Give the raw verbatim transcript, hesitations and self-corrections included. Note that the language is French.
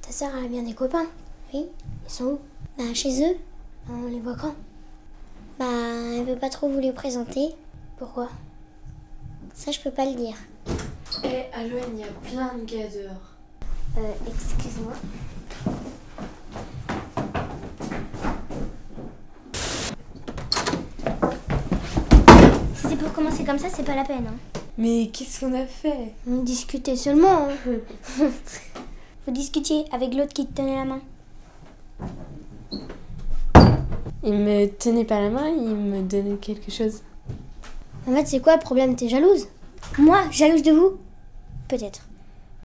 Ta sœur, elle a bien des copains? Oui. Ils sont où? Bah, chez eux. On les voit quand? Bah, elle veut pas trop vous les présenter. Pourquoi? Ça, je peux pas le dire. Eh, Aloën, il y a plein de gars dehors. Euh, excuse-moi. Si c'est pour commencer comme ça, c'est pas la peine. Hein. Mais qu'est-ce qu'on a fait? On discutait seulement. Hein. Vous discutiez avec l'autre qui te tenait la main. Il me tenait pas la main, il me donnait quelque chose. En fait, c'est quoi le problème? T'es jalouse? Moi, jalouse de vous? Peut-être.